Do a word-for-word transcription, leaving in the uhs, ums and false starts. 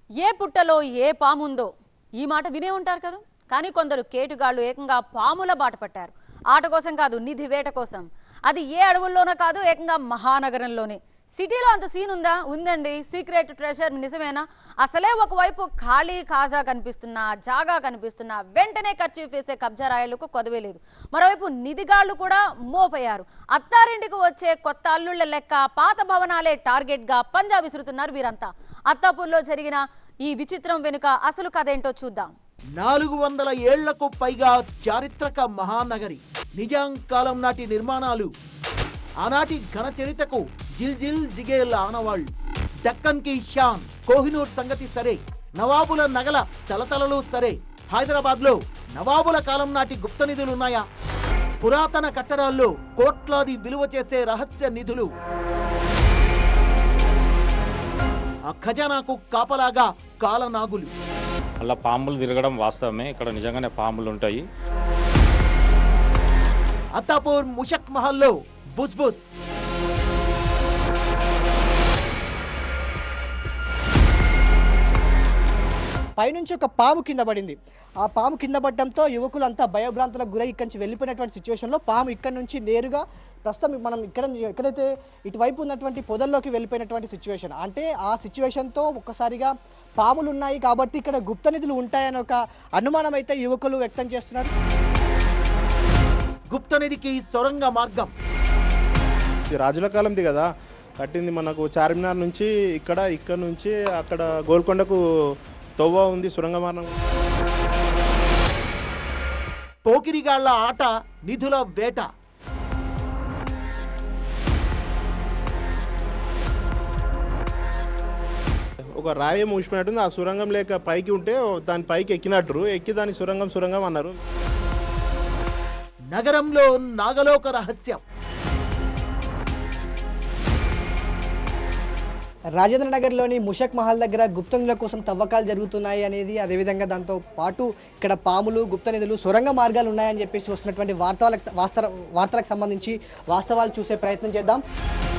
ఏ పుట్టలో ఏ పాముందో ఈ మాట వినే ఉంటారు కదా. కానీ కొందరు కేటుగాళ్ళు ఏకంగా పాముల బాట పట్టారు. ఆట కోసం కాదు, నిధి వేట కోసం. అది ఏ అడవుల్లోనో కాదు, ఏకంగా మహానగరంలోనే. సిటీలో అంత సీన్ ఉందా? ఉందండి. సీక్రెట్ ట్రెషర్ నిజమేనా? అసలే ఒకవైపు ఖాళీ ఖాజా కనిపిస్తున్నా, జాగా కనిపిస్తున్నా వెంటనే ఖర్చు వేసే కబ్జా రాయలకు కొదవే లేదు. మరోవైపు నిధిగాళ్లు కూడా మోపయ్యారు. అత్తారింటికి వచ్చే కొత్త అల్లుళ్ల లెక్క పాత భవనాలే టార్గెట్ గా పంజా విసురుతున్నారు వీరంతా. అత్తాపూర్లో జరిగిన ఈ విచిత్రం వెనుక అసలు కథ ఏంటో చూద్దాం. నాలుగు వందల ఏళ్లకు పైగా చారిత్రక మహానగరి, నిజాం కాలం నాటి నిర్మాణాలు, ఆనాటి ఘన చరితకు జిల్ జిల్ జిగేల్ ఆనవాళ్లు. దక్కన్ కి షాన్, కోహినూర్ సంగతి సరే, నవాబుల నగల తలతలలు సరే, హైదరాబాద్ లో నవాబుల కాలం నాటి గుప్త నిధులున్నాయా? పురాతన కట్టడాల్లో కోట్లాది విలువ చేసే రహస్య నిధులు. ఆ ఖజానాకు కాపలాగా కాలనాగులు. అలా పాములు తిరగడం వాస్తవమే, ఇక్కడ నిజంగానే పాములు ఉంటాయి. అత్తాపూర్ ముషక్ మహల్లో బుస్ బుస్. పైనుంచి ఒక పాము కింద పడింది. ఆ పాము కింద పడడంతో యువకులంతా భయభ్రాంతులకు గురై ఇక్కడి నుంచి వెళ్ళిపోయినటువంటి సిచ్యువేషన్లో పాము ఇక్కడి నుంచి నేరుగా ప్రస్తుతం మనం ఇక్కడ ఎక్కడైతే ఇటువైపు ఉన్నటువంటి పొదల్లోకి వెళ్ళిపోయినటువంటి సిచ్యువేషన్. అంటే ఆ సిచ్యువేషన్తో ఒక్కసారిగా పాములు ఉన్నాయి కాబట్టి ఇక్కడ గుప్త నిధులు ఉంటాయని ఒక అనుమానం అయితే యువకులు వ్యక్తం చేస్తున్నారు. గుప్త నిధికి సొరంగ మార్గం. రాజుల కాలంది కదా కట్టింది. మనకు చార్మినార్ నుంచి ఇక్కడ ఇక్కడ నుంచి అక్కడ గోల్కొండకు తొవ్వ ఉంది, సొరంగ మార్గం. పోకిరిగాళ్ల ఆట, నిధుల వేట. ఒక రాయి మూసిపోయినట్టుంది. ఆ సొరంగం లేక పైకి ఉంటే దాని పైకి ఎక్కినట్టు ఎక్కి దాని సొరంగం సొరంగం అన్నారు. నగరంలో నాగలోక రహస్యం. రాజేంద్ర నగర్లోని ముషక్ మహల్ దగ్గర గుప్త నిధుల కోసం తవ్వకాలు జరుగుతున్నాయి అనేది, అదేవిధంగా దాంతో పాటు ఇక్కడ పాములు, గుప్త నిధులు, సొరంగ మార్గాలు ఉన్నాయని చెప్పేసి వస్తున్నటువంటి వార్తలకు వాస్తవ వార్తలకు సంబంధించి వాస్తవాలు చూసే ప్రయత్నం చేద్దాం.